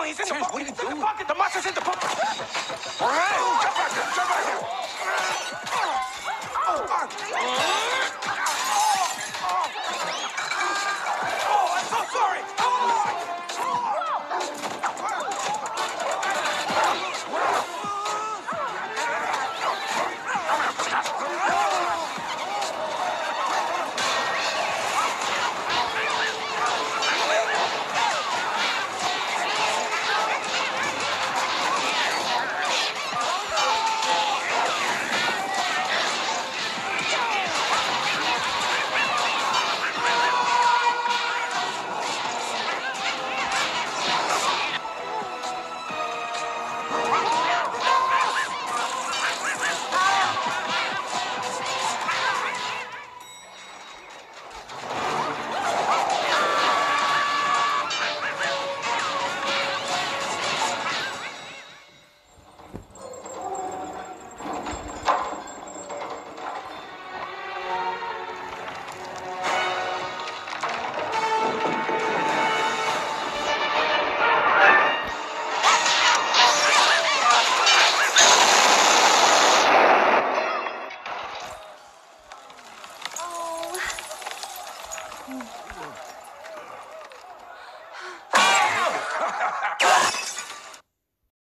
No, he's in the pocket. What are you It's in doing? the pocket. The monster's in the pocket. All right, jump back here. Jump back here. Oh, I'm so sorry. Oh.